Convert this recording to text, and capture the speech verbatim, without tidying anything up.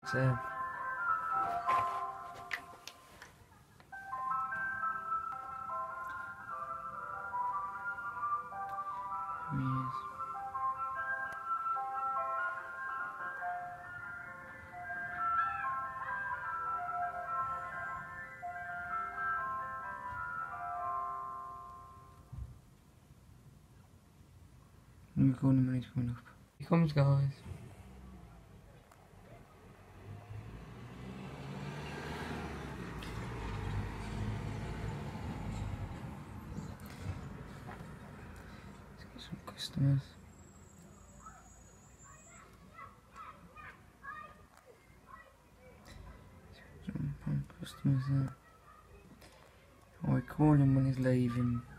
So yes. I'm recording when it's going up. Here comes, guys. Let's get some customers. Some customers there. I'll record him when he's leaving.